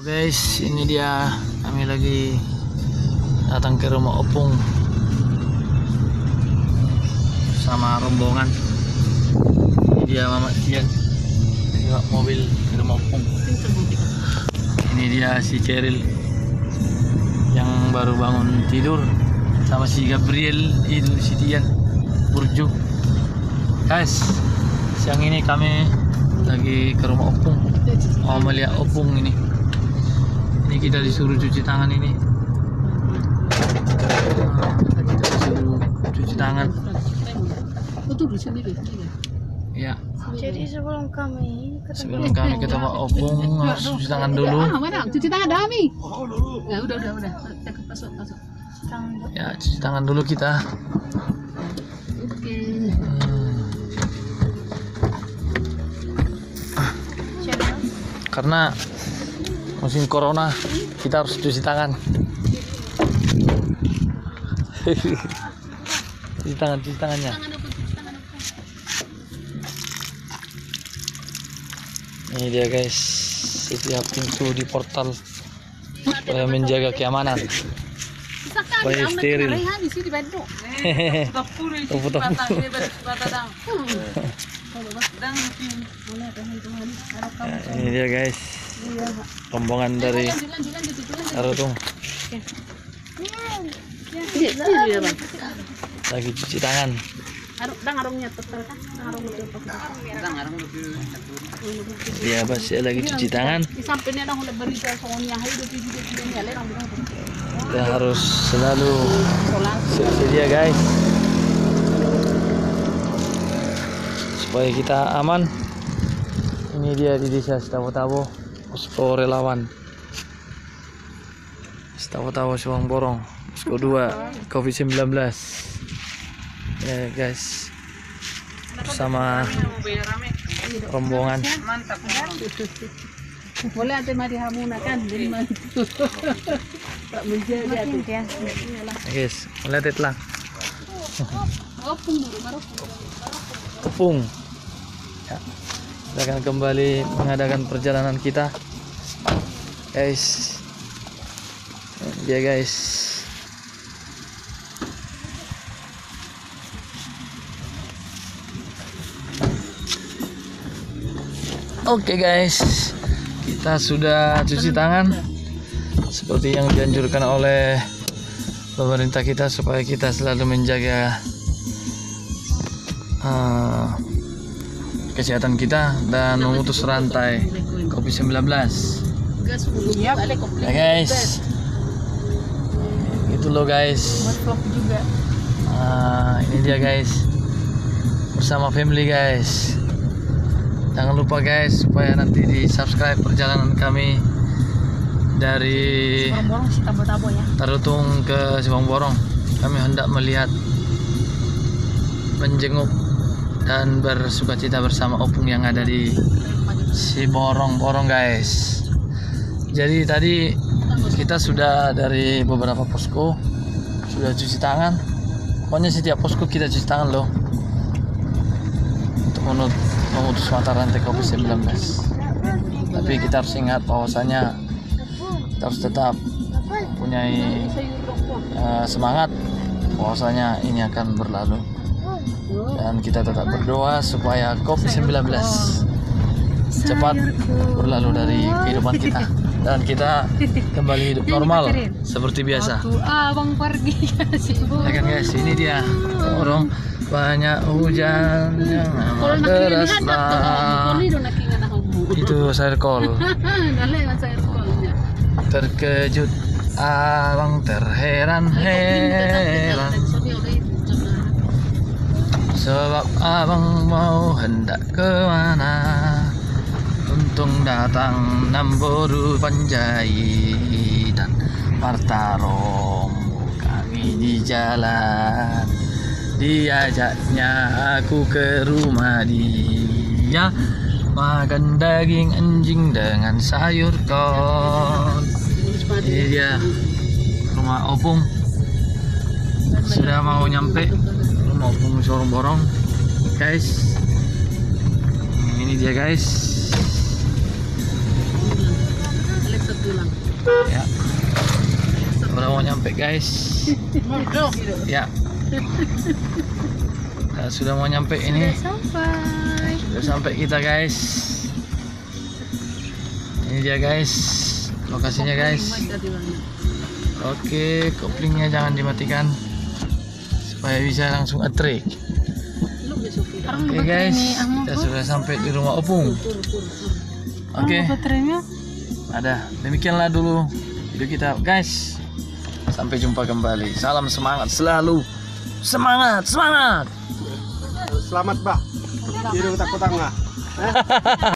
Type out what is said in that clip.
Guys, ini dia, kami lagi datang ke rumah opung sama rombongan. Ini dia Mama Tian bawa mobil ke rumah opung. Ini dia si Cheryl yang baru bangun tidur, sama si Gabriel itu si Tian Burju. Guys, siang ini kami lagi ke rumah opung, mau melihat opung ini. Ini kita disuruh cuci tangan ini. Kita disuruh cuci tangan. Ya. Jadi sebelum kami ke tempat opung harus cuci tangan dulu. Mana? Cuci tangan dah, Mi. Ya udah. Masuk. Ya, cuci tangan dulu kita. Oke. Karena musim corona kita harus cuci tangan. cuci tangannya. Ini dia guys, setiap pintu di portal supaya menjaga keamanan, supaya steril. Ini dia guys, rombongan dari Tarutung lagi cuci tangan. Ya pasti lagi cuci tangan. Kita harus selalu sedia guys, supaya kita aman. Ini dia di desa Sitawotabo, posko relawan Sitawotabo Subang Borong, posko 2 COVID-19 ya guys, bersama rombongan. Boleh ada mari hamuna kan, jadi mantu. Tak menjaga tu dia. Guys, melihat lang. Opung dulu, Opung. Ya. Kita akan kembali mengadakan perjalanan kita, guys. Ya guys. Oke guys, kita sudah cuci tangan seperti yang dianjurkan oleh pemerintah kita, supaya kita selalu menjaga kesehatan kita dan memutus rantai COVID-19. Ya guys, itu loh guys. Ini dia guys, bersama family guys. Jangan lupa guys, supaya nanti di subscribe perjalanan kami dari Tarutung ke Subang Borong. Kami hendak melihat, menjenguk dan bersukacita bersama opung yang ada di Siborong guys. Jadi tadi kita sudah dari beberapa posko sudah cuci tangan. Pokoknya setiap posko kita cuci tangan loh, untuk memutus mata rantai COVID-19. Tapi kita harus ingat bahwasanya kita harus tetap mempunyai semangat bahwasanya ini akan berlalu, dan kita tetap berdoa supaya COVID-19 cepat berlalu dari kehidupan kita dan kita kembali hidup normal seperti biasa. Abang pergi Ya kan guys, ini dia orang banyak hujan yang amat deraslah. Itu circle. Terkejut abang, terheran-heran, sebab abang mau hendak kemana. Untung datang Namboru Panjai dan Martarom kami di jalan. Diajaknya aku ke rumah dia, makan daging anjing dengan sayur kol. Ini dia rumah opung, sudah mau nyampe rumah opung Subang Borong guys. Ini dia guys. hilang. Ya. Udah mau nyampe guys. Ya. Nah, sudah mau nyampe ini. Sampai. Sudah sampai kita guys. Ini dia guys. Lokasinya guys. Oke, koplingnya jangan dimatikan supaya bisa langsung atrik. Oke guys, kita sudah sampai di rumah opung. Oke, Baterainya. ada. Demikianlah dulu video kita guys. Sampai jumpa kembali. Salam semangat selalu. Semangat, semangat. Selamat bah. Hidup tak petang lah.